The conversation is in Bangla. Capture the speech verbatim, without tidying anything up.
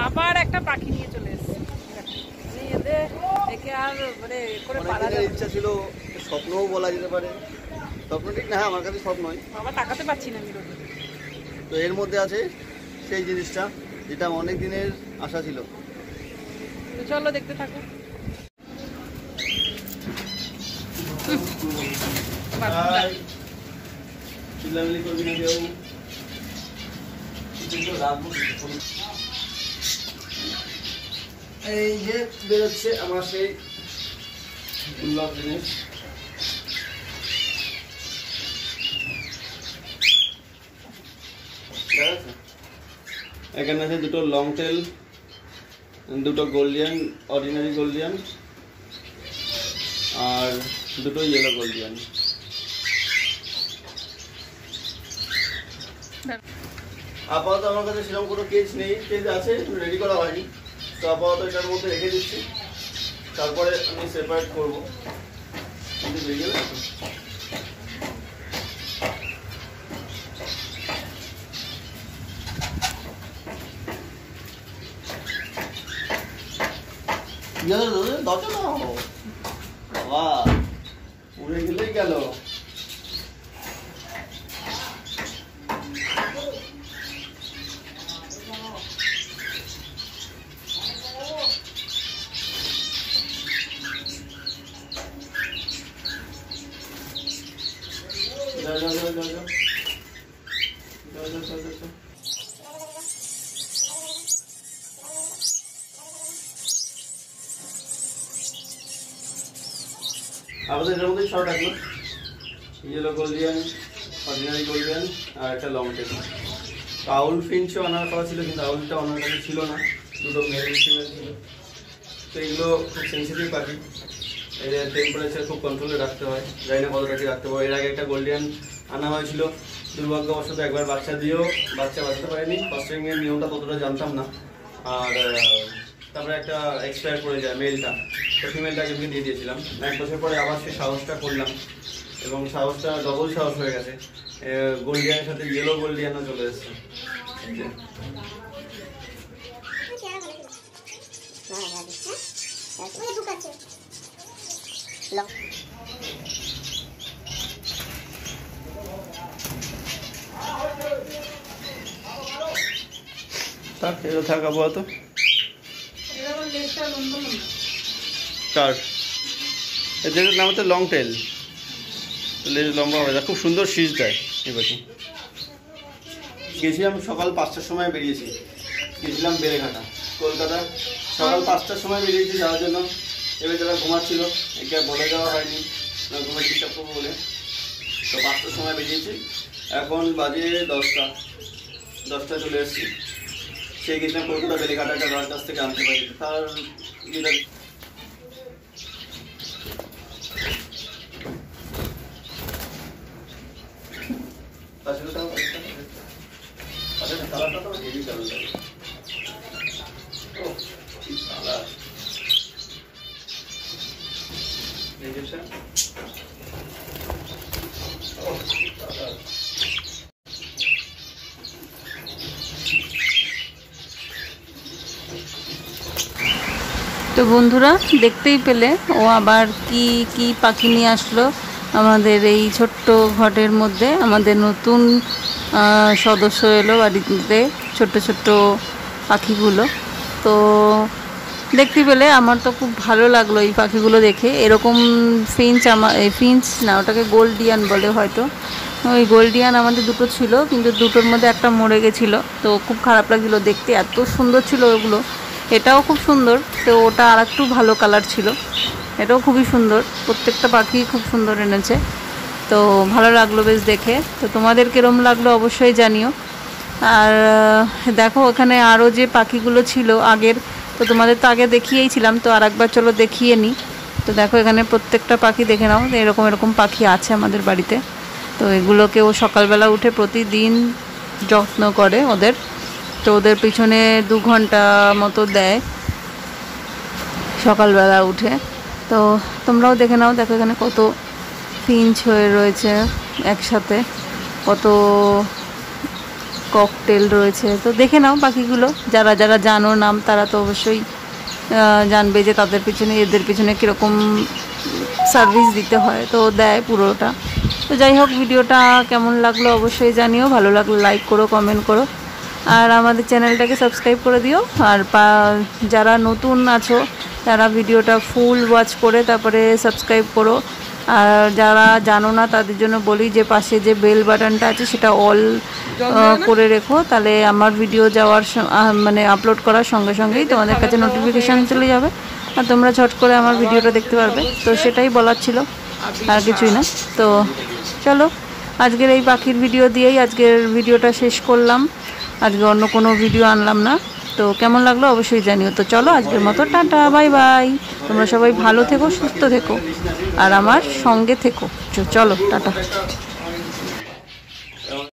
আবার একটা পাখি নিয়ে চলে এসেছে। একে আর মানে করে পারা যাবে ইচ্ছা ছিল, স্বপ্নও বলা যেতে পারে। স্বপ্ন ঠিক না, আমার কাছে স্বপ্নই। বাবা তাকাতে পাচ্ছি না আমি। তো এর মধ্যে আছে সেই জিনিসটা যেটা অনেক দিনের আশা ছিল। তো চলো দেখতে থাকো। এই যে বেরোচ্ছে আমার সেই দুর্লভ জিনিস। এখানে আছে দুটো লং টেল, দুটো গোল্ডিয়ান, অর্ডিনারি গোল্ডিয়ান আর দুটো ইয়েলো গোল্ডিয়ান। আপাতত আমার কাছে সেরকম কোনো কেজ নেই, কেজ আছে রেডি করা হয়নি। তো আপাতত এটার মধ্যে রেখে দিচ্ছি, তারপরে আমি সেপারেট করবো। কিন্তু বেরিয়ে যাবে বাবা, উড়ে গেলেই গেল। যাও যাও যাও যাও যাও যাও যাও যাও যাও। আমাদের এর মধ্যে ছটা থাকলো, ইয়েলো গোল্ডিয়ান, অর্ডিনারি গোল্ডিয়ান আর একটা লং টেল। আউল ফিঞ্চও আনার কথা ছিল, কিন্তু আউলটা ওনার কাছে ছিল না, দুটো মেল ফিমেল ছিল। তো এগুলো খুব সেন্সিটিভ পাখি, এর টেম্পারেচার খুব কন্ট্রোলে রাখতে হয়, জানি না কতটা কি রাখতে পারবো। এর আগে একটা গোল্ডিয়ান আনা হয়েছিল, দুর্ভাগ্যবশত একবার বাচ্চা দিয়েও বাচ্চা বাঁচাতে পারেনি। ফস্টারিং এর নিয়মটা ততটা জানতাম না। আর তারপরে একটা এক্সপায়ার করে যায় মেলটা, তো ফিমেলটাকে আমি দিয়ে দিয়েছিলাম। এক বছর পরে আবার সেই সাহসটা করলাম এবং সাহসটা ডবল সাহস হয়ে গেছে। গোল্ডিয়ানের সাথে ইয়েলো গোল্ডিয়ানও চলে এসেছে। থাক এটা থাক আপাতত। কার এদের নাম হচ্ছে লং টেল, লেজ লম্বা হয়ে যায়, খুব সুন্দর শীষ দেয়। এবার গেছিলাম সকাল পাঁচটার সময় বেরিয়েছি, গেছিলাম বেলেঘাটা কলকাতা। সকাল পাঁচটার সময় বেরিয়েছি যাওয়ার জন্য। এবার যারা ঘুমাচ্ছিল একে আর বলে দেওয়া হয়নি ঘুমে ডিস্টার্ব করবো বলে, তো পাঁচটার সময় বেরিয়েছি। এখন বাজে দশটা দশটা চলে এসেছি। সে গেছিলাম কলকাতা বেলেঘাটা একটা ঘরের কাছ থেকে আনতে পারি তার যেটা কালারটা তো হেভি কালার লাগে। ও কি কালার এই যেটা, ও কি কালার। তো বন্ধুরা দেখতেই পেলে ও আবার কি কি পাখি নিয়ে আসলো আমাদের এই ছোট্ট ঘরের মধ্যে। আমাদের নতুন সদস্য এলো বাড়িতে, ছোট্ট ছোট্ট পাখিগুলো। তো দেখতে পেলে আমার তো খুব ভালো লাগলো এই পাখিগুলো দেখে। এরকম ফিঞ্চ, আমার ফিঞ্চ না ওটাকে গোল্ডিয়ান বলে হয়তো, ওই গোল্ডিয়ান আমাদের দুটো ছিল, কিন্তু দুটোর মধ্যে একটা মরে গেছিলো। তো খুব খারাপ লাগছিলো দেখতে, এত সুন্দর ছিল ওগুলো। এটাও খুব সুন্দর, তো ওটা আর একটু ভালো কালার ছিল, এটাও খুবই সুন্দর। প্রত্যেকটা পাখি খুব সুন্দর এনেছে, তো ভালো লাগলো বেশ দেখে। তো তোমাদের কিরম লাগলো অবশ্যই জানিও। আর দেখো ওখানে আরও যে পাখিগুলো ছিল আগের, তো তোমাদের তো আগে দেখিয়েইছিলাম, তো আর একবার চলো দেখিয়ে নিই। তো দেখো এখানে প্রত্যেকটা পাখি দেখে নাও, এরকম এরকম পাখি আছে আমাদের বাড়িতে। তো এগুলোকে ও সকালবেলা উঠে প্রতিদিন যত্ন করে ওদের। তো ওদের পিছনে দু ঘন্টা মতো দেয় সকালবেলা উঠে। তো তোমরাও দেখে নাও, দেখো এখানে কত ফিঞ্চ হয়ে রয়েছে একসাথে, কত ককটেল রয়েছে। তো দেখে নাও পাখিগুলো, যারা যারা জানো নাম তারা তো অবশ্যই জানবে যে তাদের পিছনে এদের পিছনে কীরকম সার্ভিস দিতে হয়, তো দেয় পুরোটা। তো যাই হোক, ভিডিওটা কেমন লাগলো অবশ্যই জানিও, ভালো লাগলে লাইক করো, কমেন্ট করো, আর আমাদের চ্যানেলটাকে সাবস্ক্রাইব করে দিও। আর যারা নতুন আছো তারা ভিডিওটা ফুল ওয়াচ করে তারপরে সাবস্ক্রাইব করো। আর যারা জানো না তাদের জন্য বলি যে পাশে যে বেল বাটনটা আছে সেটা অল করে রেখো, তাহলে আমার ভিডিও যাওয়ার মানে আপলোড করার সঙ্গে সঙ্গেই তোমাদের কাছে নোটিফিকেশান চলে যাবে আর তোমরা ঝট করে আমার ভিডিওটা দেখতে পারবে। তো সেটাই বলার ছিল, আর কিছুই না। তো চলো, আজকের এই পাখির ভিডিও দিয়েই আজকের ভিডিওটা শেষ করলাম। আজকে অন্য কোনো ভিডিও আনলাম না। তো কেমন লাগলো অবশ্যই জানিও। তো চলো, আজকের মতো টাটা, বাই বাই। তোমরা সবাই ভালো থেকো, সুস্থ থেকো, আর আমার সঙ্গে থেকো। চলো টাটা।